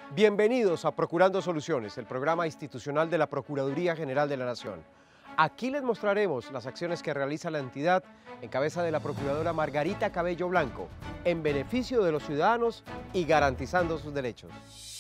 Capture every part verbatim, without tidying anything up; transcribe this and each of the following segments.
Bienvenidos a Procurando Soluciones, el programa institucional de la Procuraduría General de la Nación. Aquí les mostraremos las acciones que realiza la entidad en cabeza de la Procuradora Margarita Cabello Blanco, en beneficio de los ciudadanos y garantizando sus derechos.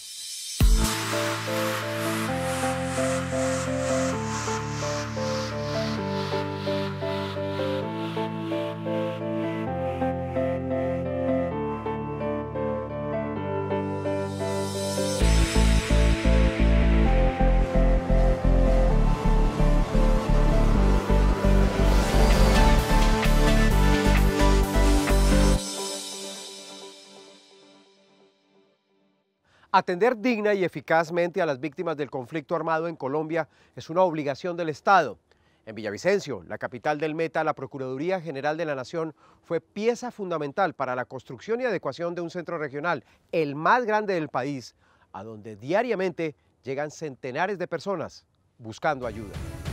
Atender digna y eficazmente a las víctimas del conflicto armado en Colombia es una obligación del Estado. En Villavicencio, la capital del Meta, la Procuraduría General de la Nación fue pieza fundamental para la construcción y adecuación de un centro regional, el más grande del país, a donde diariamente llegan centenares de personas buscando ayuda.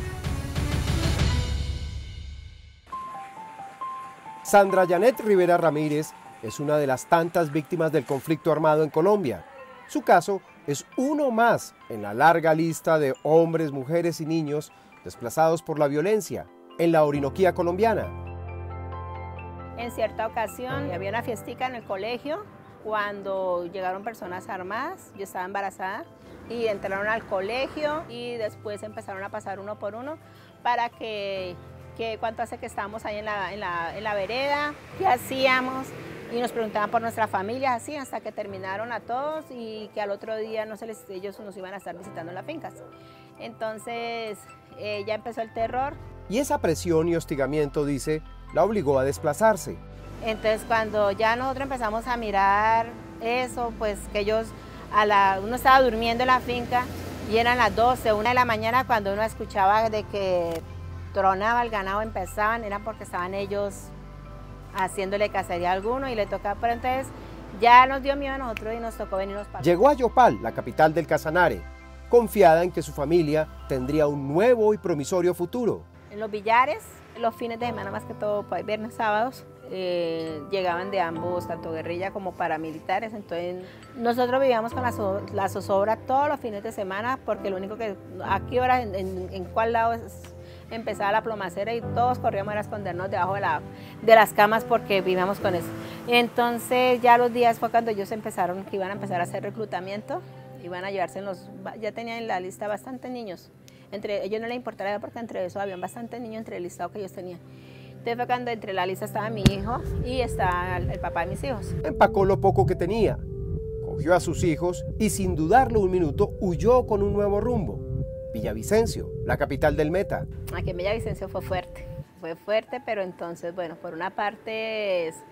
Sandra Janet Rivera Ramírez es una de las tantas víctimas del conflicto armado en Colombia. Su caso es uno más en la larga lista de hombres, mujeres y niños desplazados por la violencia en la Orinoquía colombiana. En cierta ocasión había una fiestica en el colegio cuando llegaron personas armadas, yo estaba embarazada y entraron al colegio y después empezaron a pasar uno por uno para que, que cuánto hace que estábamos ahí en la, en la, en la vereda, qué hacíamos. Y nos preguntaban por nuestra familia, así hasta que terminaron a todos y que al otro día no se les, ellos nos iban a estar visitando en las fincas. Entonces eh, ya empezó el terror. Y esa presión y hostigamiento, dice, la obligó a desplazarse. Entonces cuando ya nosotros empezamos a mirar eso, pues que ellos, a la, uno estaba durmiendo en la finca y eran las doce, una de la mañana cuando uno escuchaba de que tronaba el ganado, empezaban, era porque estaban ellos haciéndole cacería a alguno y le tocaba, pero entonces ya nos dio miedo a nosotros y nos tocó venirnos para acá. Llegó a Yopal, la capital del Casanare, confiada en que su familia tendría un nuevo y promisorio futuro. En los billares, los fines de semana más que todo, viernes, sábados, eh, llegaban de ambos, tanto guerrilla como paramilitares, entonces nosotros vivíamos con la, so, la zozobra todos los fines de semana porque lo único que, a qué hora, en, en, en cuál lado es, empezaba la plomacera y todos corríamos a escondernos debajo de, la, de las camas porque vivíamos con eso. Entonces ya los días fue cuando ellos empezaron, que iban a empezar a hacer reclutamiento, iban a llevarse en los, ya tenían en la lista bastantes niños, entre ellos no les importaba porque entre eso habían bastantes niños entre el listado que ellos tenían. Entonces fue cuando entre la lista estaba mi hijo y estaba el, el papá de mis hijos. Empacó lo poco que tenía, cogió a sus hijos y sin dudarlo un minuto huyó con un nuevo rumbo. Villavicencio, la capital del Meta. Aquí en Villavicencio fue fuerte, fue fuerte, pero entonces, bueno, por una parte es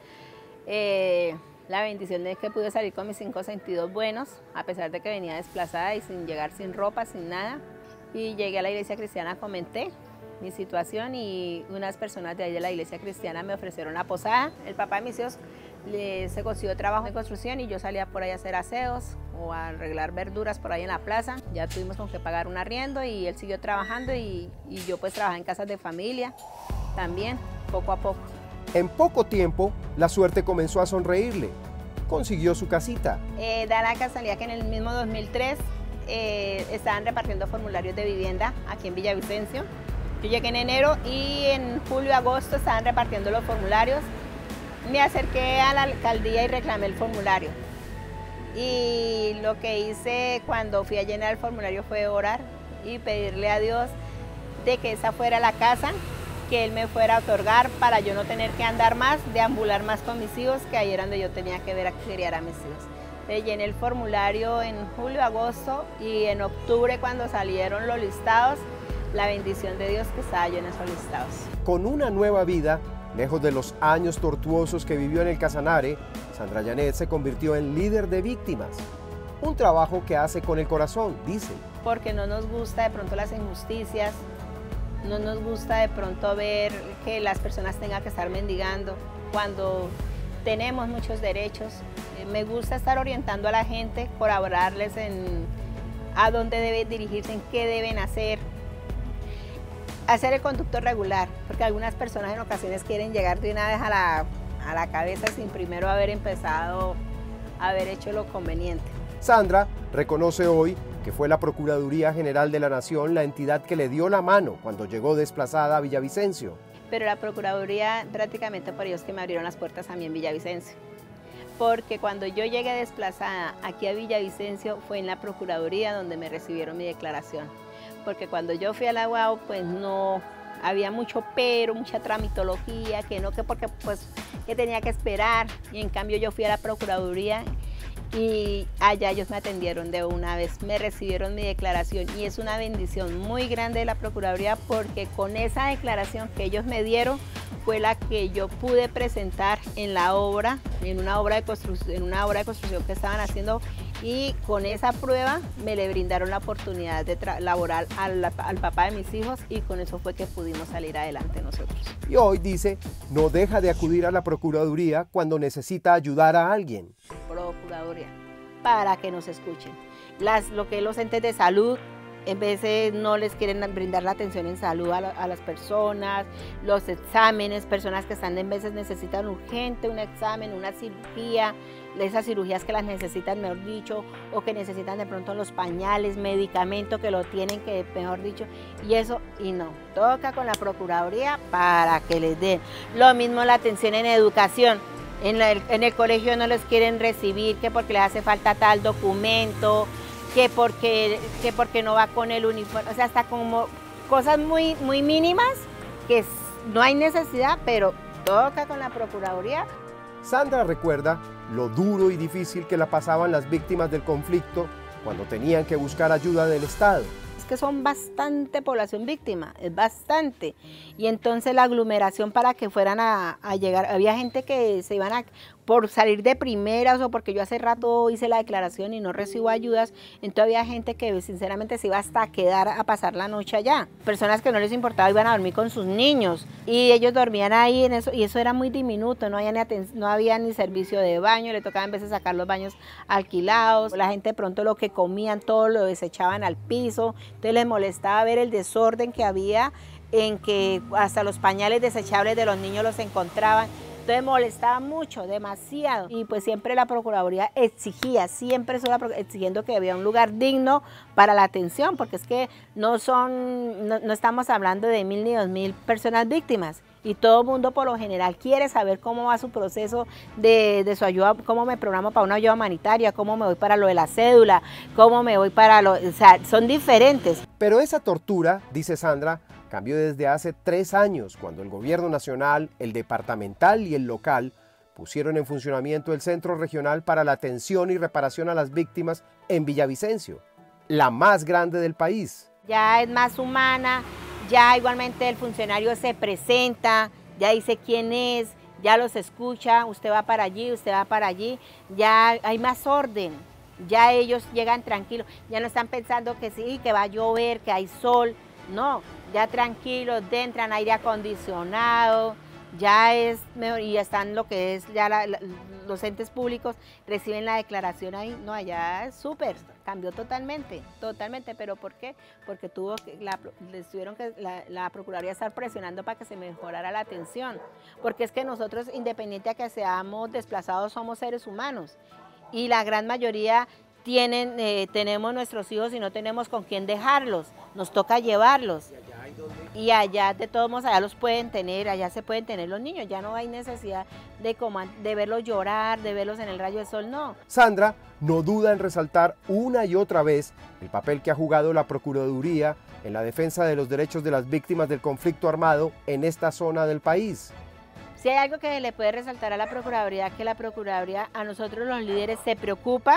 eh, la bendición de que pude salir con mis cinco sentidos buenos, a pesar de que venía desplazada y sin llegar sin ropa, sin nada. Y llegué a la iglesia cristiana, comenté mi situación y unas personas de ahí de la iglesia cristiana me ofrecieron una posada. El papá de mis hijos le, se consiguió trabajo en construcción y yo salía por ahí a hacer aseos o a arreglar verduras por ahí en la plaza. Ya tuvimos con que pagar un arriendo y él siguió trabajando y, y yo pues trabajé en casas de familia también, poco a poco. En poco tiempo, la suerte comenzó a sonreírle. Consiguió su casita. Eh, da la casualidad que en el mismo dos mil tres eh, estaban repartiendo formularios de vivienda aquí en Villavicencio. Yo llegué en enero y en julio, agosto estaban repartiendo los formularios. Me acerqué a la alcaldía y reclamé el formulario. Y lo que hice cuando fui a llenar el formulario fue orar y pedirle a Dios de que esa fuera la casa que Él me fuera a otorgar para yo no tener que andar más, deambular más con mis hijos, que ahí era donde yo tenía que ver a criar a mis hijos. Entonces, llené el formulario en julio, agosto y en octubre cuando salieron los listados, la bendición de Dios que estaba yo en esos listados. Con una nueva vida, lejos de los años tortuosos que vivió en el Casanare, Sandra Janet se convirtió en líder de víctimas. Un trabajo que hace con el corazón, dice. Porque no nos gusta de pronto las injusticias, no nos gusta de pronto ver que las personas tengan que estar mendigando cuando tenemos muchos derechos. Me gusta estar orientando a la gente, colaborarles en a dónde deben dirigirse, en qué deben hacer. Hacer el conducto regular, porque algunas personas en ocasiones quieren llegar de una vez a la, a la cabeza sin primero haber empezado a haber hecho lo conveniente. Sandra reconoce hoy que fue la Procuraduría General de la Nación la entidad que le dio la mano cuando llegó desplazada a Villavicencio. Pero la Procuraduría prácticamente por ellos que me abrieron las puertas a mí en Villavicencio. Porque cuando yo llegué desplazada aquí a Villavicencio fue en la Procuraduría donde me recibieron mi declaración. Porque cuando yo fui a la U A U pues no había mucho pero, mucha tramitología, que no, que porque pues que tenía que esperar. Y en cambio yo fui a la Procuraduría y allá ellos me atendieron de una vez, me recibieron mi declaración y es una bendición muy grande de la Procuraduría porque con esa declaración que ellos me dieron fue la que yo pude presentar en la obra, en una obra de construcción, en una obra de construcción que estaban haciendo y con esa prueba me le brindaron la oportunidad de laboral al, al papá de mis hijos y con eso fue que pudimos salir adelante nosotros. Y hoy dice, no deja de acudir a la Procuraduría cuando necesita ayudar a alguien. Procuraduría, para que nos escuchen. Las, lo que los entes de salud, en veces no les quieren brindar la atención en salud a, la, a las personas, los exámenes, personas que están en veces necesitan urgente un examen, una cirugía, esas cirugías que las necesitan, mejor dicho, o que necesitan de pronto los pañales, medicamento que lo tienen que, mejor dicho, y eso, y no, toca con la Procuraduría para que les den. Lo mismo la atención en educación. En, la, en el colegio no les quieren recibir, que porque les hace falta tal documento, que porque, que porque no va con el uniforme, o sea, hasta como cosas muy, muy mínimas que no hay necesidad, pero toca con la Procuraduría. Sandra recuerda lo duro y difícil que la pasaban las víctimas del conflicto cuando tenían que buscar ayuda del Estado. Es que son bastante población víctima, es bastante. Y entonces la aglomeración para que fueran a, a llegar, había gente que se iban a, por salir de primeras o porque yo hace rato hice la declaración y no recibo ayudas, entonces había gente que sinceramente se iba hasta a quedar a pasar la noche allá. Personas que no les importaba iban a dormir con sus niños y ellos dormían ahí en eso y eso era muy diminuto, no había ni, no había ni servicio de baño, le tocaba en veces sacar los baños alquilados, la gente de pronto lo que comían todo lo desechaban al piso, entonces les molestaba ver el desorden que había en que hasta los pañales desechables de los niños los encontraban. Entonces molestaba mucho, demasiado. Y pues siempre la Procuraduría exigía, siempre estuvo exigiendo que había un lugar digno para la atención, porque es que no son, no, no estamos hablando de mil ni dos mil personas víctimas. Y todo el mundo por lo general quiere saber cómo va su proceso de, de su ayuda, cómo me programo para una ayuda humanitaria, cómo me voy para lo de la cédula, cómo me voy para lo... O sea, son diferentes. Pero esa tortura, dice Sandra, cambió desde hace tres años, cuando el gobierno nacional, el departamental y el local pusieron en funcionamiento el Centro Regional para la Atención y Reparación a las Víctimas en Villavicencio, la más grande del país. Ya es más humana, ya igualmente el funcionario se presenta, ya dice quién es, ya los escucha, usted va para allí, usted va para allí, ya hay más orden, ya ellos llegan tranquilos, ya no están pensando que sí, que va a llover, que hay sol, no, ya tranquilos, entran aire acondicionado, ya es mejor, y ya están lo que es, ya la, la, los entes públicos reciben la declaración ahí, no, allá es súper, cambió totalmente, totalmente, pero ¿por qué? Porque tuvo que, la, les tuvieron que, la, la Procuraduría estar presionando para que se mejorara la atención, porque es que nosotros, independiente de que seamos desplazados, somos seres humanos, y la gran mayoría tienen, eh, tenemos nuestros hijos y no tenemos con quién dejarlos, nos toca llevarlos. Y allá de todos modos, allá los pueden tener, allá se pueden tener los niños, ya no hay necesidad de, de verlos llorar, de verlos en el rayo del sol, no. Sandra no duda en resaltar una y otra vez el papel que ha jugado la Procuraduría en la defensa de los derechos de las víctimas del conflicto armado en esta zona del país. Si hay algo que le puede resaltar a la Procuraduría, que la Procuraduría a nosotros los líderes se preocupa,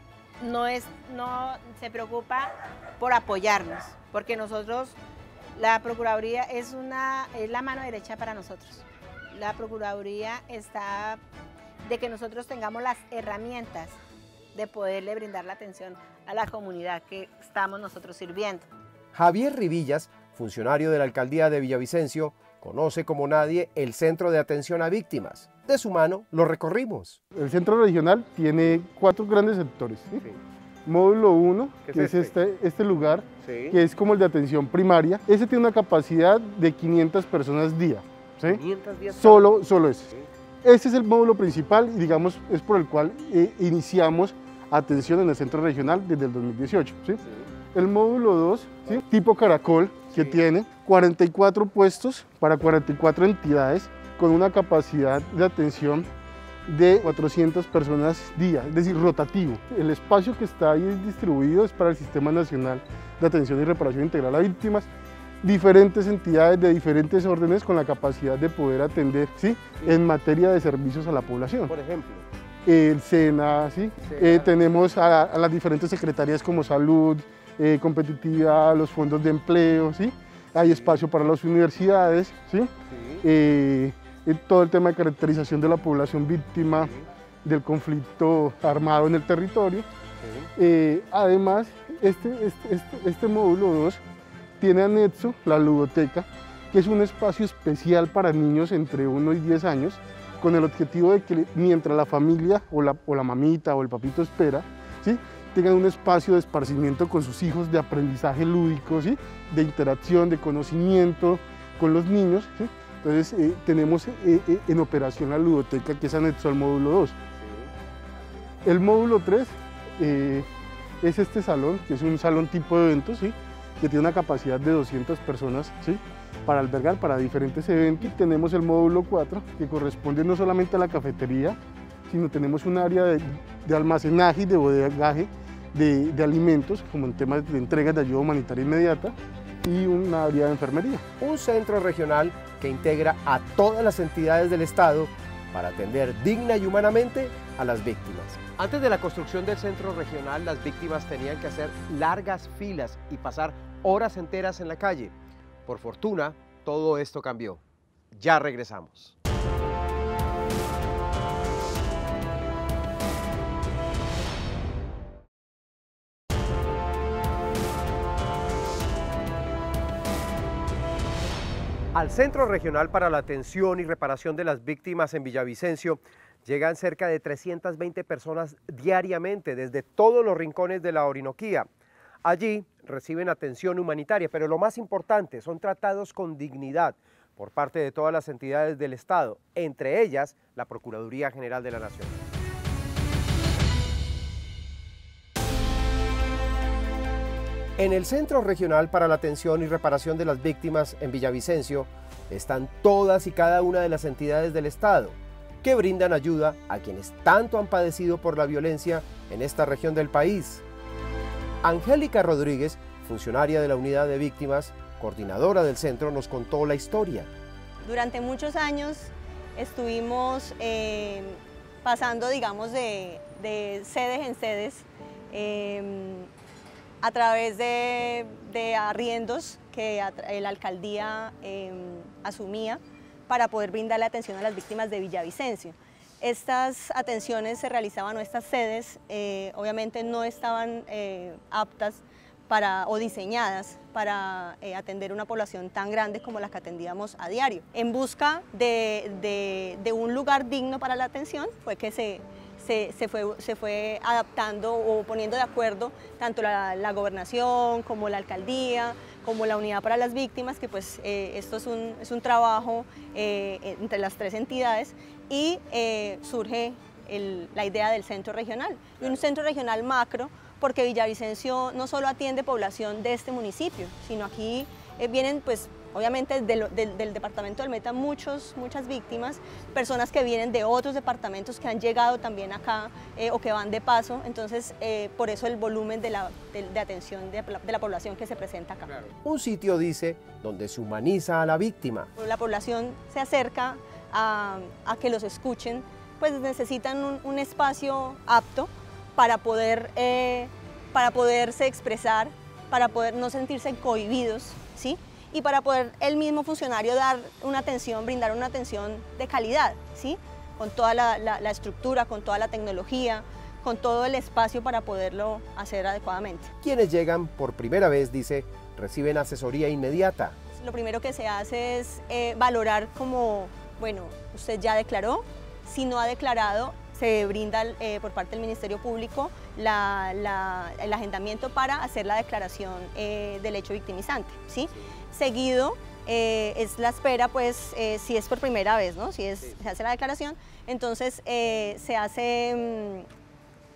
no, es, no se preocupa por apoyarnos, porque nosotros... La Procuraduría es, una, es la mano derecha para nosotros. La Procuraduría está de que nosotros tengamos las herramientas de poderle brindar la atención a la comunidad que estamos nosotros sirviendo. Javier Rivillas, funcionario de la Alcaldía de Villavicencio, conoce como nadie el Centro de Atención a Víctimas. De su mano lo recorrimos. El Centro Regional tiene cuatro grandes sectores. ¿Sí? Sí. Módulo uno, que es este, este, este lugar, sí, que es como el de atención primaria. Ese tiene una capacidad de quinientas personas día. ¿Sí? quinientas días solo, solo ese. Sí. Este es el módulo principal y digamos es por el cual eh, iniciamos atención en el centro regional desde el dos mil dieciocho. ¿sí? Sí. El módulo dos, ¿sí? tipo Caracol, que sí. tiene cuarenta y cuatro puestos para cuarenta y cuatro entidades con una capacidad de atención de cuatrocientas personas día, es decir, rotativo. El espacio que está ahí distribuido es para el Sistema Nacional de Atención y Reparación Integral a Víctimas, diferentes entidades de diferentes órdenes con la capacidad de poder atender ¿sí? en materia de servicios a la población. Por ejemplo. El SENA, ¿sí? SENA. Eh, tenemos a, a las diferentes secretarías como Salud, eh, Competitividad, los fondos de empleo, ¿sí? Hay espacio para las universidades, ¿sí? Sí. Eh, todo el tema de caracterización de la población víctima sí. del conflicto armado en el territorio. Sí. Eh, además, este, este, este, este módulo dos tiene anexo la ludoteca, que es un espacio especial para niños entre uno y diez años, con el objetivo de que mientras la familia o la, o la mamita o el papito espera, ¿sí? tengan un espacio de esparcimiento con sus hijos, de aprendizaje lúdico, ¿sí? de interacción, de conocimiento con los niños. ¿sí? Entonces eh, tenemos eh, eh, en operación la ludoteca, que es anexo al módulo dos. Sí. El módulo tres eh, es este salón, que es un salón tipo de eventos, ¿sí? que tiene una capacidad de doscientas personas ¿sí? para albergar para diferentes eventos. Y tenemos el módulo cuatro, que corresponde no solamente a la cafetería, sino tenemos un área de, de almacenaje y de bodegaje de, de alimentos, como en temas de entregas de ayuda humanitaria inmediata, y un área de enfermería. Un centro regional que integra a todas las entidades del Estado para atender digna y humanamente a las víctimas. Antes de la construcción del centro regional, las víctimas tenían que hacer largas filas y pasar horas enteras en la calle. Por fortuna, todo esto cambió. Ya regresamos. Al Centro Regional para la Atención y Reparación de las Víctimas en Villavicencio llegan cerca de trescientas veinte personas diariamente desde todos los rincones de la Orinoquía. Allí reciben atención humanitaria, pero lo más importante, son tratados con dignidad por parte de todas las entidades del Estado, entre ellas la Procuraduría General de la Nación. En el Centro Regional para la Atención y Reparación de las Víctimas en Villavicencio están todas y cada una de las entidades del Estado que brindan ayuda a quienes tanto han padecido por la violencia en esta región del país. Angélica Rodríguez, funcionaria de la Unidad de Víctimas, coordinadora del centro, nos contó la historia. Durante muchos años estuvimos eh, pasando, digamos, de, de sedes en sedes, eh, a través de, de arriendos que la alcaldía eh, asumía para poder brindarle atención a las víctimas de Villavicencio. Estas atenciones se realizaban, o estas sedes, eh, obviamente no estaban eh, aptas para, o diseñadas para eh, atender una población tan grande como la que atendíamos a diario. En busca de, de, de un lugar digno para la atención fue que se Se, se, fue, se fue adaptando o poniendo de acuerdo tanto la, la gobernación como la alcaldía, como la unidad para las víctimas, que pues eh, esto es un, es un trabajo eh, entre las tres entidades, y eh, surge el, la idea del centro regional, y un centro regional macro, porque Villavicencio no solo atiende población de este municipio, sino aquí eh, vienen pues obviamente del, del, del departamento del Meta muchos, muchas víctimas, personas que vienen de otros departamentos que han llegado también acá eh, o que van de paso, entonces eh, por eso el volumen de, la, de, de atención de la, de la población que se presenta acá. Claro. Un sitio, dice, donde se humaniza a la víctima. La población se acerca a, a que los escuchen, pues necesitan un, un espacio apto para, poder, eh, para poderse expresar, para poder no sentirse cohibidos, ¿sí? Y para poder el mismo funcionario dar una atención, brindar una atención de calidad, ¿sí? Con toda la, la, la estructura, con toda la tecnología, con todo el espacio para poderlo hacer adecuadamente. Quienes llegan por primera vez, dice, reciben asesoría inmediata. Lo primero que se hace es eh, valorar como, bueno, usted ya declaró, si no ha declarado, se brinda eh, por parte del Ministerio Público la, la, el agendamiento para hacer la declaración eh, del hecho victimizante, ¿sí? Seguido eh, es la espera, pues, eh, si es por primera vez, ¿no? Si es, sí. se hace la declaración, entonces eh, se hace,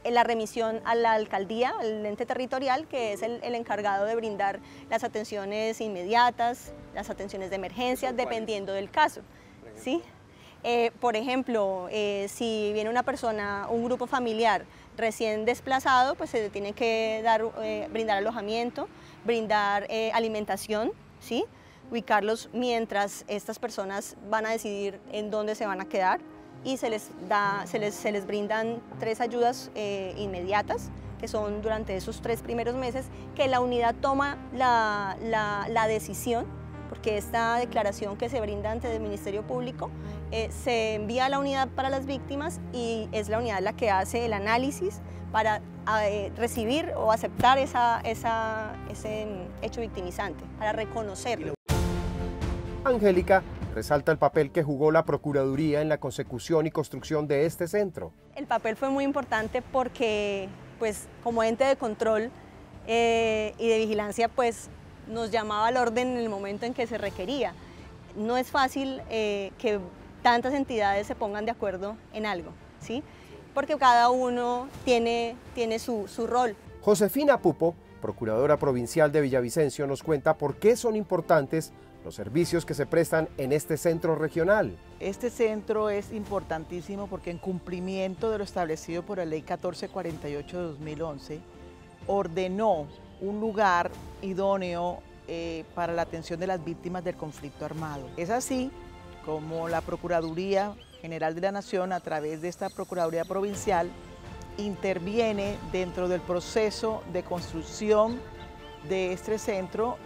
la remisión a la alcaldía, al ente territorial, que es el, el encargado de brindar las atenciones inmediatas, las atenciones de emergencia, dependiendo del caso. ¿Sí? Eh, por ejemplo, eh, si viene una persona, un grupo familiar recién desplazado, pues se le tiene que dar, eh, brindar alojamiento, brindar eh, alimentación, ¿sí? Ubicarlos mientras estas personas van a decidir en dónde se van a quedar, y se les, da, se les, se les brindan tres ayudas eh, inmediatas, que son durante esos tres primeros meses, que la unidad toma la, la, la decisión, porque esta declaración que se brinda ante el Ministerio Público eh, se envía a la unidad para las víctimas, y es la unidad la que hace el análisis para eh, recibir o aceptar esa, esa, ese hecho victimizante, para reconocerlo. Angélica resalta el papel que jugó la Procuraduría en la consecución y construcción de este centro. El papel fue muy importante porque, pues, como ente de control eh, y de vigilancia, pues, nos llamaba al orden en el momento en que se requería. No es fácil eh, que tantas entidades se pongan de acuerdo en algo, ¿sí? Porque cada uno tiene, tiene su, su rol. Josefina Pupo, procuradora provincial de Villavicencio, nos cuenta por qué son importantes los servicios que se prestan en este centro regional. Este centro es importantísimo porque, en cumplimiento de lo establecido por la Ley catorce cuarenta y ocho de dos mil once, ordenó un lugar idóneo eh, para la atención de las víctimas del conflicto armado. Es así como la Procuraduría General de la Nación, a través de esta Procuraduría Provincial, interviene dentro del proceso de construcción de este centro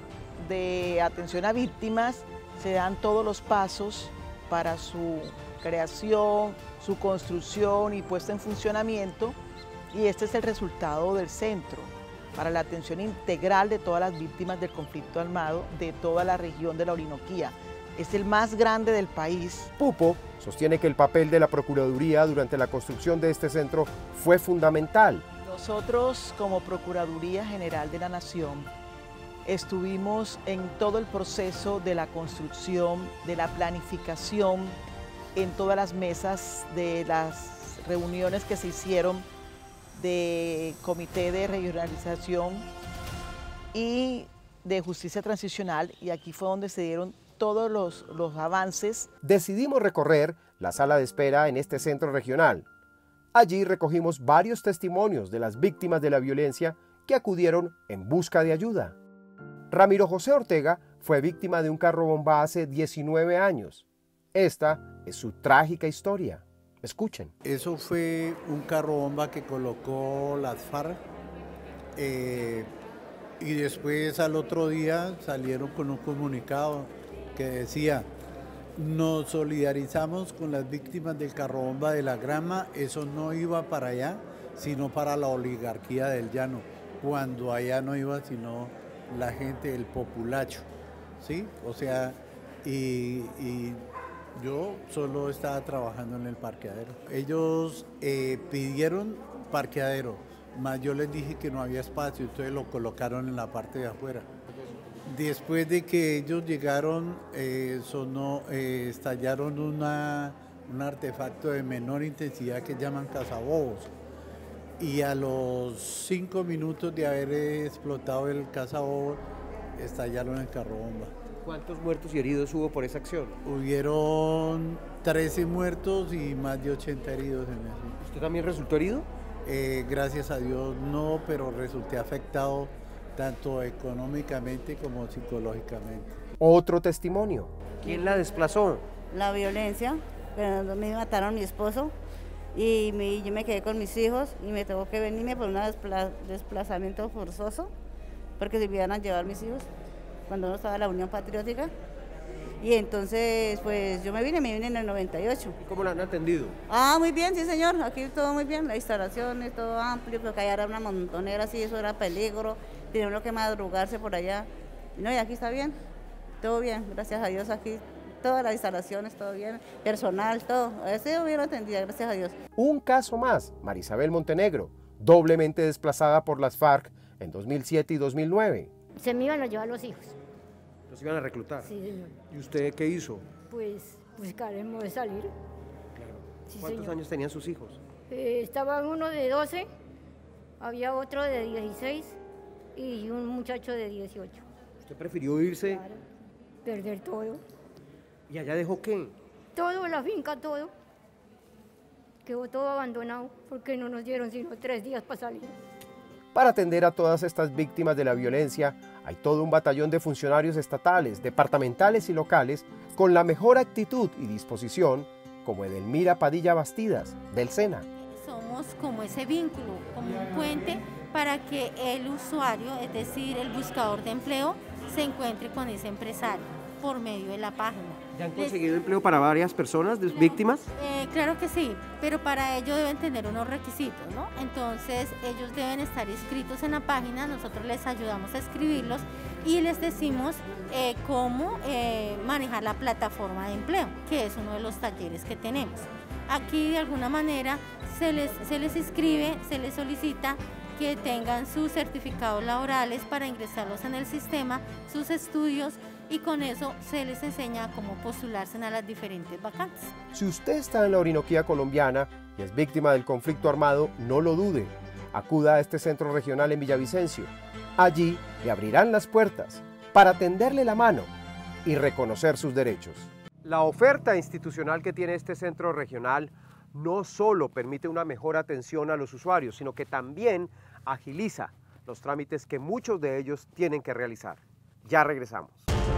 de atención a víctimas. Se dan todos los pasos para su creación, su construcción y puesta en funcionamiento, y este es el resultado del centro para la atención integral de todas las víctimas del conflicto armado de toda la región de la Orinoquía. Es el más grande del país. Pupo sostiene que el papel de la Procuraduría durante la construcción de este centro fue fundamental. Nosotros, como Procuraduría General de la Nación, estuvimos en todo el proceso de la construcción, de la planificación, en todas las mesas de las reuniones que se hicieron de Comité de Regionalización y de Justicia Transicional, y aquí fue donde se dieron todos los, los avances. Decidimos recorrer la sala de espera en este centro regional. Allí recogimos varios testimonios de las víctimas de la violencia que acudieron en busca de ayuda. Ramiro José Ortega fue víctima de un carro bomba hace diecinueve años. Esta es su trágica historia. Escuchen. Eso fue un carro bomba que colocó las FARC eh, y después, al otro día, salieron con un comunicado que decía: nos solidarizamos con las víctimas del carro bomba de la Grama. Eso no iba para allá, sino para la oligarquía del llano, cuando allá no iba sino la gente del populacho, ¿sí? O sea, y, y yo solo estaba trabajando en el parqueadero. Ellos eh, pidieron parqueadero, mas yo les dije que no había espacio, entonces lo colocaron en la parte de afuera. Después de que ellos llegaron, eh, sonó, eh, estallaron una, un artefacto de menor intensidad que llaman cazabobos. Y a los cinco minutos de haber explotado el cazabobos, estallaron el carro bomba. ¿Cuántos muertos y heridos hubo por esa acción? Hubieron trece muertos y más de ochenta heridos en eso. ¿Usted también resultó herido? Eh, gracias a Dios no, pero resulté afectado tanto económicamente como psicológicamente. Otro testimonio. ¿Quién la desplazó? La violencia, pero me mataron a mi esposo. Y me, yo me quedé con mis hijos y me tuvo que venirme por un despla, desplazamiento forzoso, porque se iban a llevar mis hijos cuando no estaba la Unión Patriótica. Y entonces, pues yo me vine, me vine en el noventa y ocho. ¿Y cómo la han atendido? Ah, muy bien, sí señor, aquí todo muy bien, la instalación es todo amplio, porque allá era una montonera, así, eso era peligro, tenía uno que madrugarse por allá. No, y aquí está bien, todo bien, gracias a Dios aquí. Todas las instalaciones, todo bien, personal, todo. Ha sido bien atendida, gracias a Dios. Un caso más, Marisabel Montenegro, doblemente desplazada por las FARC en dos mil siete y dos mil nueve. Se me iban a llevar los hijos. ¿Los iban a reclutar? Sí, señor. ¿Y usted qué hizo? Pues buscaremos de salir. Claro. Sí, ¿Cuántos señor. años tenían sus hijos? Eh, estaba uno de doce, había otro de dieciséis y un muchacho de dieciocho. ¿Usted prefirió irse? Claro, perder todo. ¿Y allá dejó qué? Todo, la finca, todo. Quedó todo abandonado porque no nos dieron sino tres días para salir. Para atender a todas estas víctimas de la violencia, hay todo un batallón de funcionarios estatales, departamentales y locales con la mejor actitud y disposición, como Edelmira Padilla Bastidas, del SENA. Somos como ese vínculo, como un puente para que el usuario, es decir, el buscador de empleo, se encuentre con ese empresario por medio de la página. ¿Ya han conseguido Les... empleo para varias personas, de víctimas? Eh, claro que sí, pero para ello deben tener unos requisitos, ¿no? Entonces ellos deben estar inscritos en la página, nosotros les ayudamos a escribirlos y les decimos eh, cómo eh, manejar la plataforma de empleo, que es uno de los talleres que tenemos. Aquí de alguna manera se les, se les inscribe, se les solicita que tengan sus certificados laborales para ingresarlos en el sistema, sus estudios, y con eso se les enseña cómo postularse a las diferentes vacantes. Si usted está en la Orinoquía colombiana y es víctima del conflicto armado, no lo dude. Acuda a este centro regional en Villavicencio. Allí le abrirán las puertas para tenderle la mano y reconocer sus derechos. La oferta institucional que tiene este centro regional no solo permite una mejor atención a los usuarios, sino que también agiliza los trámites que muchos de ellos tienen que realizar. Ya regresamos.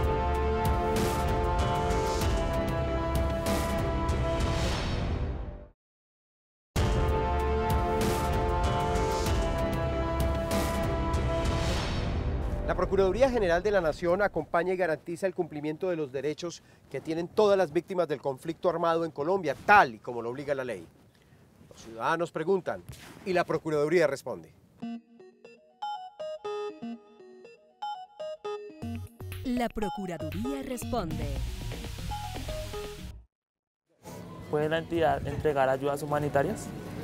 La Procuraduría General de la Nación acompaña y garantiza el cumplimiento de los derechos que tienen todas las víctimas del conflicto armado en Colombia, tal y como lo obliga la ley. Los ciudadanos preguntan y la Procuraduría responde. La Procuraduría responde. ¿Puede la entidad entregar ayudas humanitarias?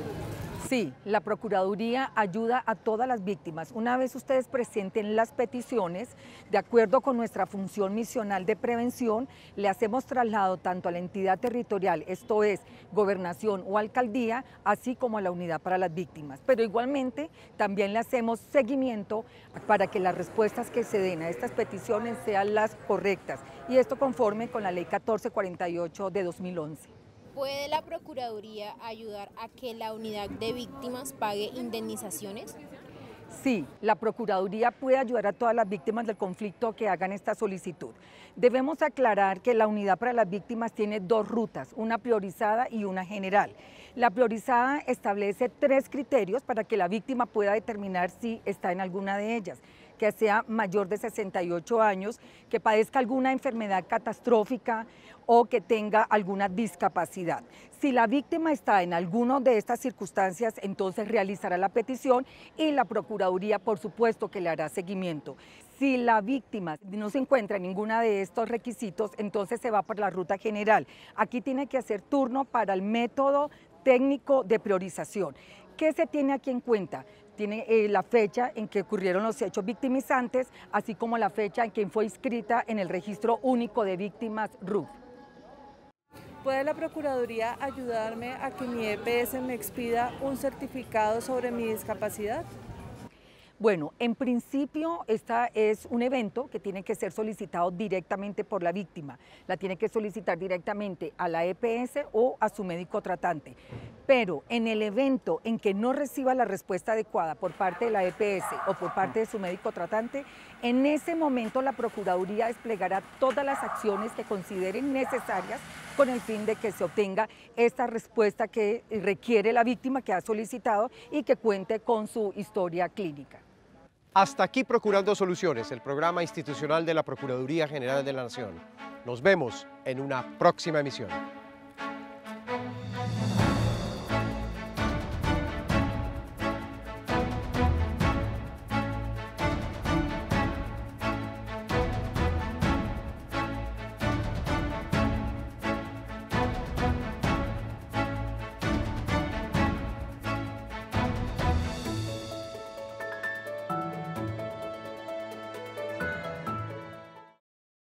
Sí, la Procuraduría ayuda a todas las víctimas. Una vez ustedes presenten las peticiones, de acuerdo con nuestra función misional de prevención, le hacemos traslado tanto a la entidad territorial, esto es, gobernación o alcaldía, así como a la unidad para las víctimas. Pero igualmente también le hacemos seguimiento para que las respuestas que se den a estas peticiones sean las correctas. Y esto conforme con la ley catorce cuarenta y ocho de dos mil once. ¿Puede la Procuraduría ayudar a que la unidad de víctimas pague indemnizaciones? Sí, la Procuraduría puede ayudar a todas las víctimas del conflicto que hagan esta solicitud. Debemos aclarar que la unidad para las víctimas tiene dos rutas, una priorizada y una general. La priorizada establece tres criterios para que la víctima pueda determinar si está en alguna de ellas: que sea mayor de sesenta y ocho años, que padezca alguna enfermedad catastrófica o que tenga alguna discapacidad. Si la víctima está en alguna de estas circunstancias, entonces realizará la petición y la Procuraduría, por supuesto, que le hará seguimiento. Si la víctima no se encuentra en ninguno de estos requisitos, entonces se va por la ruta general. Aquí tiene que hacer turno para el método técnico de priorización. ¿Qué se tiene aquí en cuenta? Tiene eh, la fecha en que ocurrieron los hechos victimizantes, así como la fecha en que fue inscrita en el Registro Único de Víctimas R U V. ¿Puede la Procuraduría ayudarme a que mi E P S me expida un certificado sobre mi discapacidad? Bueno, en principio este es un evento que tiene que ser solicitado directamente por la víctima. La tiene que solicitar directamente a la E P S o a su médico tratante. Pero en el evento en que no reciba la respuesta adecuada por parte de la E P S o por parte de su médico tratante, en ese momento la Procuraduría desplegará todas las acciones que consideren necesarias con el fin de que se obtenga esta respuesta que requiere la víctima que ha solicitado y que cuente con su historia clínica. Hasta aquí Procurando Soluciones, el programa institucional de la Procuraduría General de la Nación. Nos vemos en una próxima emisión.